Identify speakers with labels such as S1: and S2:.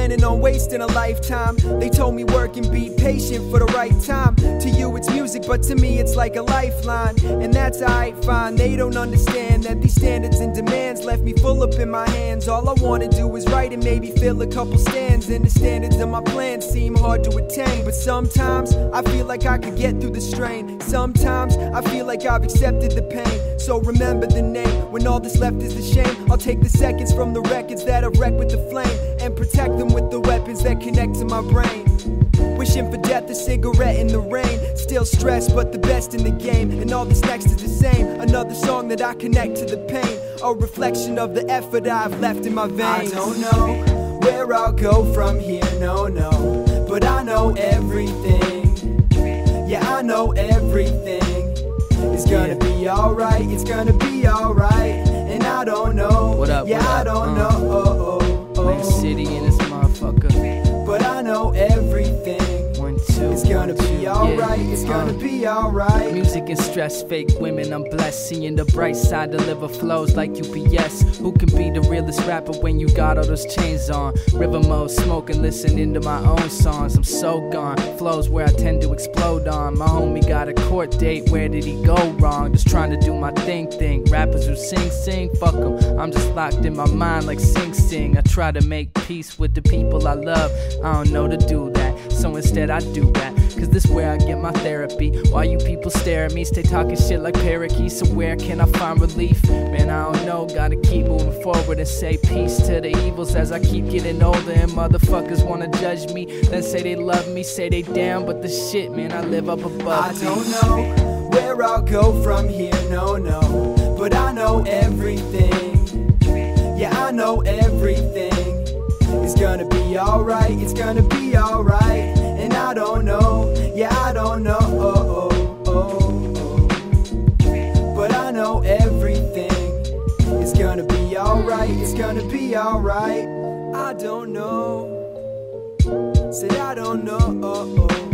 S1: planning on wasting a lifetime. They told me work and be patient for the right time. To you it's music, but to me it's like a lifeline. And that's alright, fine. They don't understand that these standards and demands left me full up in my hands. All I wanna do is write and maybe fill a couple stands. And the standards of my plans seem hard to attain, but sometimes I feel like I could get through the strain. Sometimes I feel like I've accepted the pain. So remember the name, when all that's left is the shame. I'll take the seconds from the records that I've wrecked with the flame, and protect them with the weapons that connect to my brain. Wishing for death, a cigarette in the rain. Still stressed, but the best in the game. And all that's next is the same. Another song that I connect to the pain, a reflection of the effort I've left in my veins. I don't know where I'll go from here, no, but I know everything. Yeah, I know everything. It's gonna be alright, it's gonna be alright. And I don't know,
S2: what up,
S1: I don't know.
S2: Lake City in this motherfucker.
S1: But I know everything.
S2: 1, 2,
S1: it's gonna be alright, it's gonna be alright.
S2: Music and stress, fake women, I'm blessed. Seeing the bright side, deliver flows like UPS. Who can be the realest rapper when you got all those chains on? River mode, smoking, listening to my own songs. I'm so gone, flows where I tend to explode on. My homie got a court date, where did he go wrong? Just trying to do my thing. Rappers who sing, fuck them. I'm just locked in my mind like Sing. I try to make peace with the people I love. I don't know to do that, so instead I do that. Cause this where I get my therapy. While you people stare at me, stay talking shit like parakeets. So where can I find relief? Man, I don't know, gotta keep moving forward and say peace to the evils as I keep getting older. And motherfuckers wanna judge me, then say they love me, say they down, but the shit, man, I live up above.
S1: I don't know where I'll go from here, no, but I know everything. Yeah, I know everything. It's gonna be alright, it's gonna be alright. And I don't know, yeah, I don't know. But I know everything. It's gonna be alright, it's gonna be alright. I don't know, said I don't know.